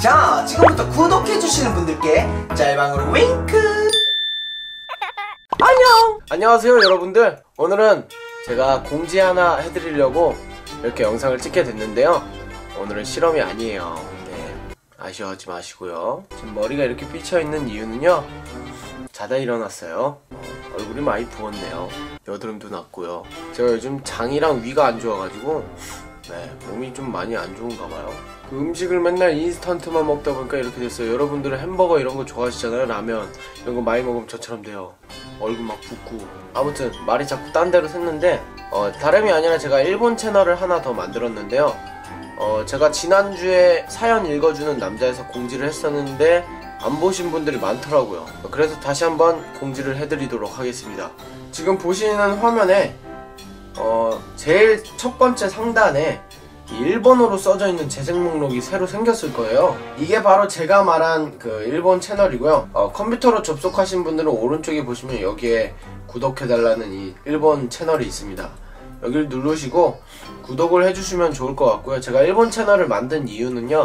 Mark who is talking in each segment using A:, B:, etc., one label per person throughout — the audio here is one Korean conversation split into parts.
A: 자, 지금부터 구독해주시는 분들께 짤방으로 윙크. 안녕.
B: 안녕하세요 여러분들. 오늘은 제가 공지 하나 해드리려고 이렇게 영상을 찍게 됐는데요, 오늘은 실험이 아니에요. 네, 아쉬워하지 마시고요. 지금 머리가 이렇게 삐쳐있는 이유는요, 자다 일어났어요. 얼굴이 많이 부었네요. 여드름도 났고요. 제가 요즘 장이랑 위가 안 좋아가지고 몸이 좀 많이 안 좋은가봐요. 그 음식을 맨날 인스턴트만 먹다 보니까 이렇게 됐어요. 여러분들은 햄버거 이런 거 좋아하시잖아요. 라면 이런 거 많이 먹으면 저처럼 돼요. 얼굴 막 붓고. 아무튼 말이 자꾸 딴 데로 샜는데 다름이 아니라 제가 일본 채널을 하나 더 만들었는데요. 제가 지난주에 사연 읽어주는 남자에서 공지를 했었는데 안 보신 분들이 많더라고요. 그래서 다시 한번 공지를 해드리도록 하겠습니다. 지금 보시는 화면에 제일 첫 번째 상단에 일본어로 써져 있는 재생 목록이 새로 생겼을 거예요. 이게 바로 제가 말한 그 일본 채널이고요. 컴퓨터로 접속하신 분들은 오른쪽에 보시면 여기에 구독해달라는 이 일본 채널이 있습니다. 여기를 누르시고 구독을 해주시면 좋을 것 같고요. 제가 일본 채널을 만든 이유는요,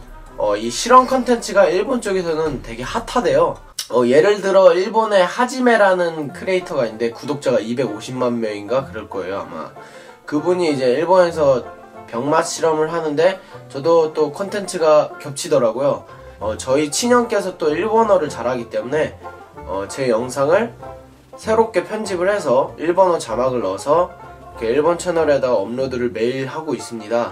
B: 이 실험 컨텐츠가 일본 쪽에서는 되게 핫하대요. 예를 들어 일본의 하지메라는 크리에이터가 있는데 구독자가 250만 명인가 그럴 거예요 아마. 그분이 이제 일본에서 병맛 실험을 하는데 저도 또 컨텐츠가 겹치더라고요. 저희 친형께서 또 일본어를 잘하기 때문에 제 영상을 새롭게 편집을 해서 일본어 자막을 넣어서 이렇게 일본 채널에다가 업로드를 매일 하고 있습니다.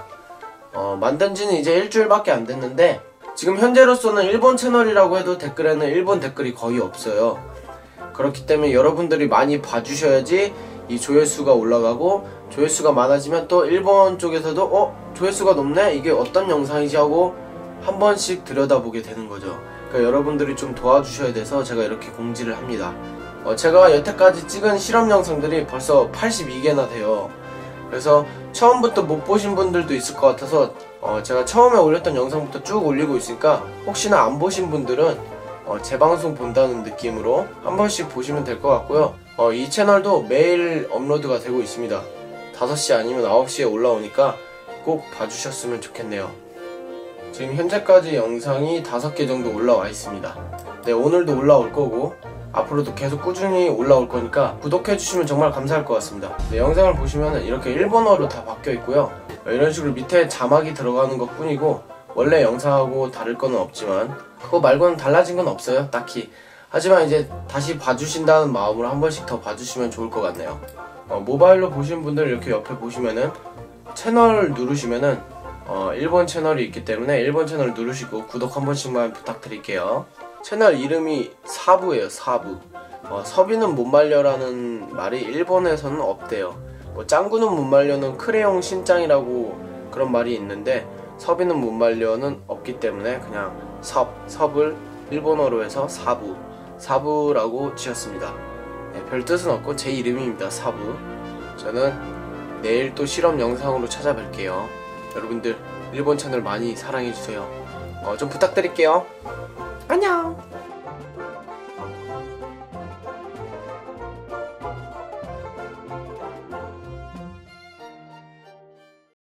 B: 만든 지는 이제 일주일밖에 안 됐는데 지금 현재로서는 일본 채널이라고 해도 댓글에는 일본 댓글이 거의 없어요. 그렇기 때문에 여러분들이 많이 봐주셔야지 이 조회수가 올라가고, 조회수가 많아지면 또 일본 쪽에서도 조회수가 높네? 이게 어떤 영상이지? 하고 한 번씩 들여다보게 되는 거죠. 그러니까 여러분들이 좀 도와주셔야 돼서 제가 이렇게 공지를 합니다. 제가 여태까지 찍은 실험 영상들이 벌써 82개나 돼요. 그래서 처음부터 못 보신 분들도 있을 것 같아서 제가 처음에 올렸던 영상부터 쭉 올리고 있으니까 혹시나 안 보신 분들은 제 방송 본다는 느낌으로 한 번씩 보시면 될 것 같고요. 이 채널도 매일 업로드가 되고 있습니다. 5시 아니면 9시에 올라오니까 꼭 봐주셨으면 좋겠네요. 지금 현재까지 영상이 5개 정도 올라와 있습니다. 네, 오늘도 올라올 거고 앞으로도 계속 꾸준히 올라올 거니까 구독해주시면 정말 감사할 것 같습니다. 네, 영상을 보시면 이렇게 일본어로 다 바뀌어 있고요. 이런 식으로 밑에 자막이 들어가는 것 뿐이고 원래 영상하고 다를 거는 없지만 그거 말고는 달라진 건 없어요 딱히. 하지만 이제 다시 봐주신다는 마음으로 한 번씩 더 봐주시면 좋을 것 같네요. 모바일로 보신 분들 이렇게 옆에 보시면은 채널 누르시면은 일본 채널이 있기 때문에 일본 채널 누르시고 구독 한 번씩만 부탁드릴게요. 채널 이름이 사부예요. 사부. 서비는 못 말려라는 말이 일본에서는 없대요. 짱구는 못 말려는 크레용 신짱이라고 그런 말이 있는데 서비는 못 말려는 없기 때문에 그냥 섭을 일본어로 해서 사부, 사부라고 지었습니다. 네, 별 뜻은 없고 제 이름입니다. 사부. 저는 내일 또 실험 영상으로 찾아뵐게요. 여러분들 일본 채널 많이 사랑해주세요. 좀 부탁드릴게요. 안녕.